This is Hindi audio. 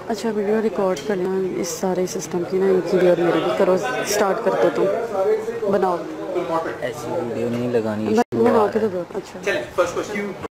अच्छा वीडियो रिकॉर्ड करना इस सारे सिस्टम की ना, एक वीडियो और मेरे भी करो, स्टार्ट कर दो तुम, बनाओ। ऐसी वीडियो नहीं लगानी, बनाओ के तो दो। अच्छा